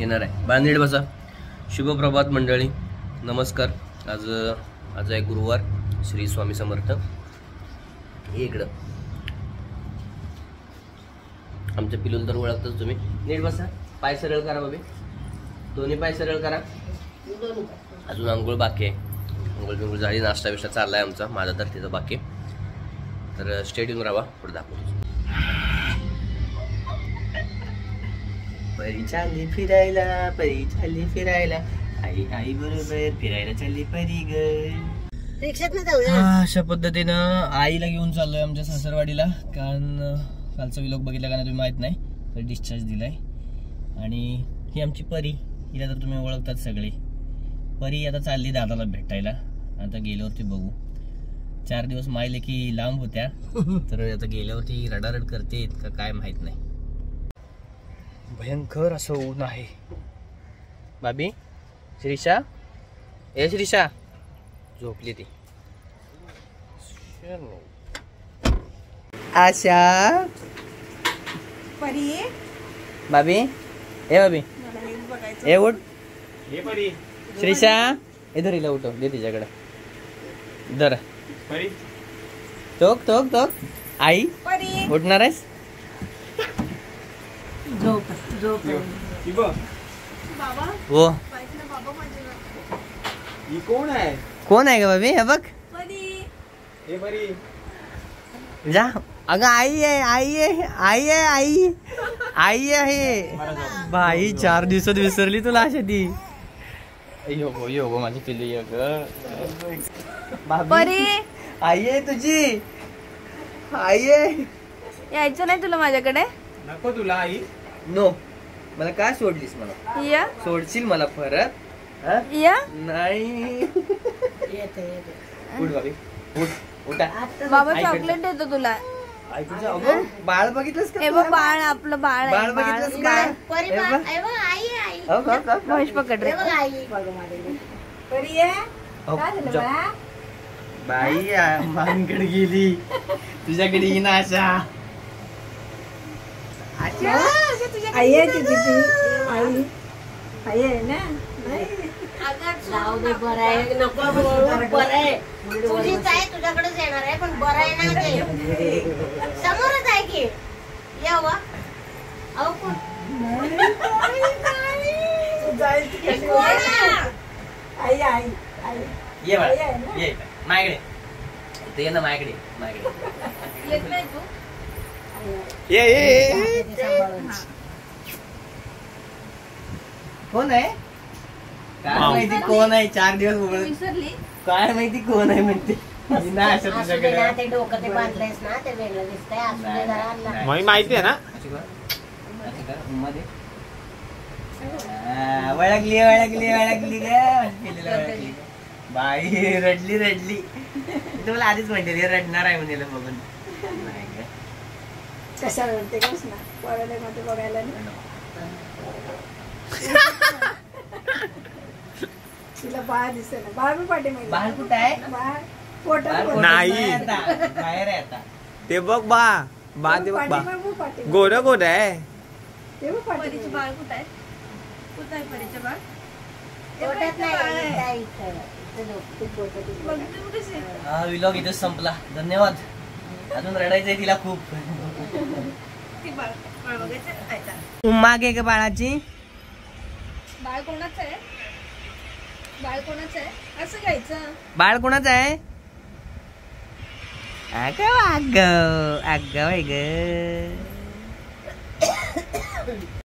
येणार आहे. बांधीड बसा. शुभप्रभात मंडळी, नमस्कार. आज आहे गुरुवार. श्री स्वामी समर्थ. हे इकडं आमच्या पिलूला तर ओळखतच तुम्ही. नीट बसा. पाय सरळ करा बाबी, दोन्ही पाय सरळ करा. अजून अंघोळ बाकी आहे. अंघोळ बिंघोळ झाली, नाश्ता बिष्टा चाललाय आमचा, माझा तर तिथं बाकी. तर स्टेडियम राहा, पुढे दाखवतो. परी चालली फिरायला, परी चालली फिरायला, आई आई बरोबर फिरायला चालली परी ग. अशा पद्धतीनं आईला घेऊन चाललोय आमच्या सासरवाडीला. कारण कालचा व्लॉग बघितला का नाही तुम्ही माहित नाही, तर डिस्चार्ज दिलाय. आणि ही आमची परी, हिला तर तुम्ही ओळखतात सगळे. परी आता चालली दादाला भेटायला. आता गेल्यावरती बघू. 4 दिवस मायले की लांब होत्या, तर आता गेल्यावरती रडारड करते का काय माहित नाही. भयंकर असं ऊन आहे. बाबी, श्रीषा, ए श्रीषा, झोपली ती. आशा, परी, बाबी, ए बाबी, ए उठ. श्रीषा, इधर हिला उठव, दे तिच्याकडे. धर. टोक टोक टोक. आई, उठणार आहेस? झोप झोप. हो. कोण आहे? कोण आहे का बाबी? हे बघ. जा. अगं आई आहे, आई आहे, आई आहे, आई आई आहे. बाई 4 दिवसात विसरली तुला अशा ती. यो गो माझी पिल्ली. परी, आई आहे तुझी, आई आहे. यायचं नाही तुला माझ्याकडे? नको तुला आई. नो, मला काय सोडलीस? मला या सोडशील मला परत? या नाही. उठ बाबी, उठ. उठा. बाबा चॉकलेट देतो तुला. आई तुझं. अगं बाळ बघितलंस का? हे बघ बाळ, आपलं बाळ आहे. बाळ बघितलंस का? महेश पकड रे. बाई मानकडे गेली, तुझ्याकडे येईन आशा. आई आहे तुझी ती. आई आहे ना. जाऊ दे, बरं आहे. नको बोलू, बरं आहे. तुझीच आहे, तुझ्याकडेच येणार आहे, पण बरं आहे ना ते. समोरच आहे की. यावा. अहो कोण? आई आई आई. ये बाळा, ये माझ्याकडे. इथे ये ना माझ्याकडे, माझ्याकडे. येत नाही तू? ये. कोण आहे? काय माहिती कोण आहे? 4 दिवस विसरली. काय माहिती कोण आहे म्हणते. नाही असं असू दे ना, ते डोकं ते बांधलंयस ना, ते वेगळं दिसतंय. असू दे जरा. माहिती आहे ना. वळखली ग. बाई रडली. तुम्हाला आधीच म्हणते रे रडणार आहे म्हणेल बघून. नाही ग. कशाला रडते कस ना, पोराला मध्ये बघायला तिला बाळ दिसत ना. बाळ पण पाठी माहिती. बाळ कुठं आहे? बाळ पोटात नाही. बाहेर आहे आता. ते बघ बा ते बघ बा. गोड गोड आहे. परीचे बाळ कुठं आहे? कुठं आहे परीचे बाळ? पोटात नाही. हा व्लॉग इथेच संपला. धन्यवाद. अजून रडायचंय तिला खूप. मागे का बाळाची? बाळ कोणाचं आहे? बाळ कोणाचं आहे? असं घ्यायचं. बाळ कोणाचं आहे? अगं ग.